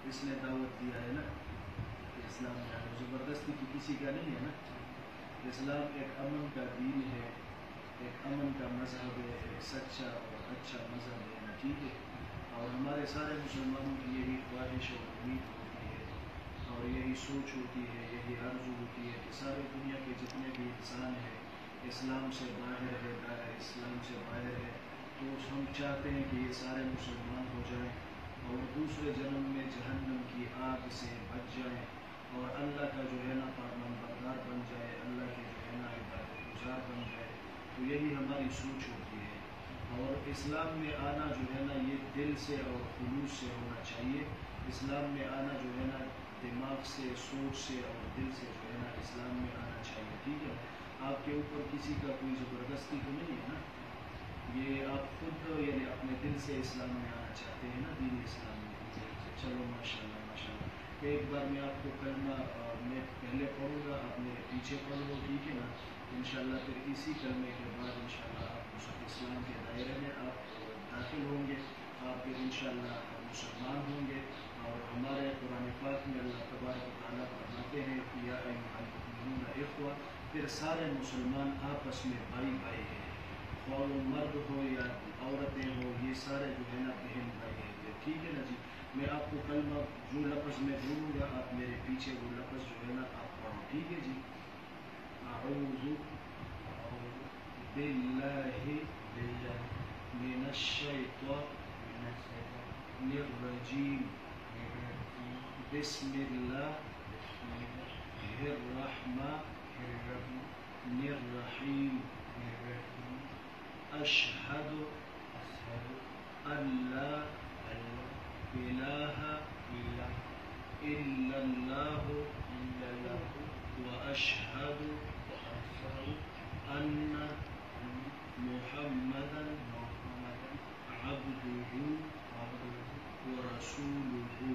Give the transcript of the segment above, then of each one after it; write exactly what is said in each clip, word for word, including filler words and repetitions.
اس نے دعوت دیا ہے نا کہ اسلام میں آئے، زبردستی کی کسی کا نہیں ہے نا. اسلام ایک امن کا دین ہے، ایک امن کا مذہب ہے، ایک سچا اور اچھا مذہب ہے نا، ٹھیک ہے. اور ہمارے سارے مسلمانوں کی یہی خواہش اور امید ہوتی ہے اور یہی سوچ ہوتی ہے، یہی آرزو ہوتی ہے کہ سارے دنیا کے جتنے بھی انسان ہیں اسلام سے باہر ہے، دائرہ اسلام سے باہر ہے، تو ہم چاہتے ہیں کہ یہ سارے مسلمان ہو جائیں اور دوسرے جنم میں جہنم کی آگ سے بچ جائیں اور اللہ کا جو ہے نا فرمانبردار بن جائے، اللہ کے جو ہے نا عبادت گزار بن جائے. تو یہی ہماری سوچ ہوتی ہے. اور اسلام میں آنا جو ہے نا یہ دل سے اور خلوص سے ہونا چاہیے. اسلام میں آنا جو ہے نا دماغ سے، سوچ سے اور دل سے جو ہے نا اسلام میں آنا چاہیے، ٹھیک ہے. آپ کے اوپر کسی کا کوئی زبردستی تو نہیں ہے نا، یہ آپ خود یعنی اپنے دل سے اسلام میں آنا چاہتے ہیں نا، دین اسلام میں. چلو ماشاء اللہ ماشاء اللہ. ایک بار میں آپ کو کلمہ میں پہلے پڑھوں گا، آپ میرے پیچھے پڑھ لو، ٹھیک ہے نا. انشاءاللہ پھر اسی کلمے کے بعد انشاءاللہ آپ اسلام کے دائرے میں آپ داخل ہوں گے، آپ پھر انشاءاللہ مسلمان ہوں گے. اور ہمارے قرآن پاک میں اللہ تبارک و تعالیٰ فرماتے ہیں کہ یا ایھا المؤمنون اخوہ، پھر سارے مسلمان آپس میں بھائی بھائی ہیں، خواہ وہ مرد ہو یا عورتیں ہو، یہ سارے جو ہے نا بہن بھائی ہیں، ٹھیک ہے نا جی. میں آپ کو کلمہ جو لفظ میں بولوں گا آپ میرے پیچھے وہ لفظ جو ہے نا آپ پڑھو، ٹھیک ہے جی. اعوذ باللہ من الشیطان الرجیم، بسم اللہ الرحمن الرحیم، اشہد ان لا الہ الا اللہ واشہد ان محمدا عبدہ ورسولہ.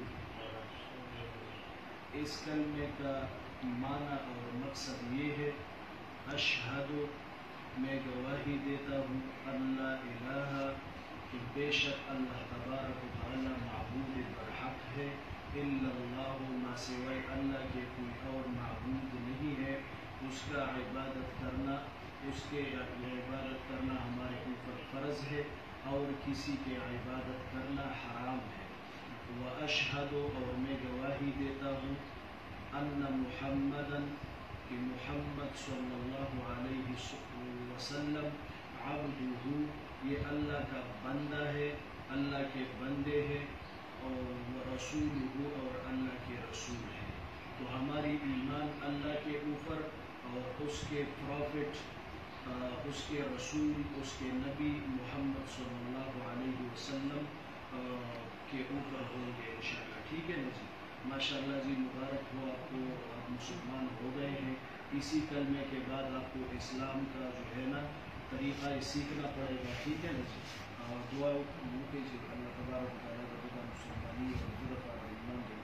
اس کلمے کا معنی اور مقصد یہ ہے، اشہد میں گواہی دیتا ہوں، اللہ الہ کہ بے شک اللہ تبارک و تعالی معبود برحق ہے، الا اللہ ما سوائے اللہ کے کوئی اور معبود نہیں ہے. اس کا عبادت کرنا، اس کے عبادت کرنا ہمارے اوپر فرض ہے اور کسی کے عبادت کرنا حرام ہے. واشہد اور میں گواہی دیتا ہوں، ان محمدً کہ محمد صلی اللہ علیہ وسلم عبدہ یہ اللہ کا بندہ ہے، اللہ کے بندے ہیں، اور رسولہ اور اللہ کے رسول ہے. تو ہماری ایمان اللہ کے اوپر اور اس کے پروفٹ، اس کے رسول، اس کے نبی محمد صلی اللہ علیہ وسلم کے اوپر ہوں گے انشاءاللہ، ٹھیک ہے نا جی. ماشاءاللہ جی، مبارک ہو آپ کو، آپ مسلمان ہو گئے ہیں. اسی کلمے کے بعد آپ کو اسلام کا جو ہے نا طریقہ سیکھنا پڑے گا، ٹھیک ہے نا جی. اور دعا موقع جی اللہ تبارک و تعالیٰ کا مسلمانی اور بدفع ایمان دے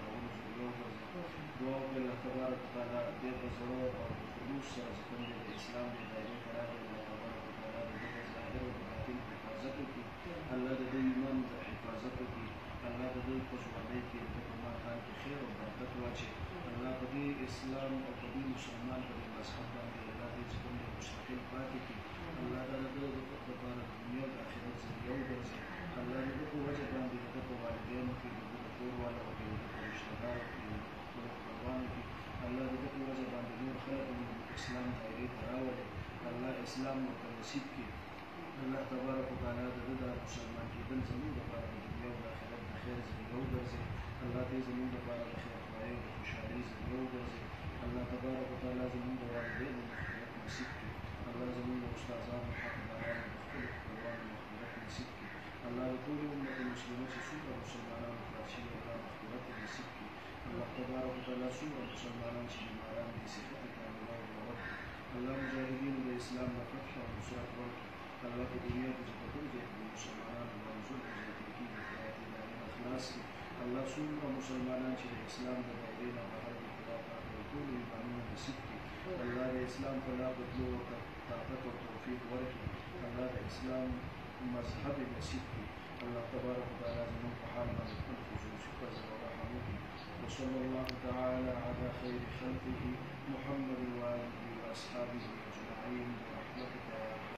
دعا کہ اللہ تبارک و تعالیٰ دے بزرو اور خلوص سے زندے اسلام کے دائرے قرار دے. اللہ تبارک و تعالیٰ دے ظاہر و باطن حفاظت کی، اللہ دے ایمان حفاظت کی، اللہ دے پشوادے کی مکان کی خیر و برکت واچے. اللہ کبھی اسلام اور کبھی مسلمان کبھی مذہب باندھے اللہ دے زندے مستقل پاتے کی. اللہ تعالیٰ دے تبارک دنیا کا آخرت ذریعہ ورزے. اللہ دے کو وجہ باندھے دے والدین کی، دے کور والا کی، دے رشتہ دار کی، قربان کی. اللہ دے کو وجہ باندھے نور خلق اسلام دائرے تراولے. اللہ اسلام و نصیب کی. اللہ تبارک و تعالیٰ دے دا مسلمان کی دل زمین دبارک دنیا و آخرت بخیر ذریعہ ورزے. اللہ دے زمین دبارک خیر خواہی و خوشحالی ذریعہ ورزے. اللہ تبارک و تعالیٰ زمین والدین مغفرت نصیب کی. اللہ زمین استاذان حق داران مختلف قربان مغفرت نصیب کی. اللہ طول امت مسلموں سے سورہ مسلمانان فارسی اللہ مغفرت نصیب کی. اللہ تبارک و تعالیٰ سورہ مسلمانان سے بیماران کی صحت کاملہ و رب. اللہ مجاہدین و اسلام و فتح و نصرت ورک. اللہ کو دنیا کی جبتوں سے مسلمانان و رسول حضرت کی حیات دائم اخلاص کی. اللہ سورہ مسلمانان سے اسلام و دائرین بہر خلافات و طول ایمانوں نصیب کی. اللہ دے اسلام فلا بدلو و طاقت و توفیق ورکی. اللہ دے اسلام مذہب نصیب کی. اللہ تبارک و تعالیٰ زمین کو حال مالک الخصوص کا ضرورہ الله تعالى على خير خلقه محمد وآله وأصحابه أجمعين برحمتك يا أرحم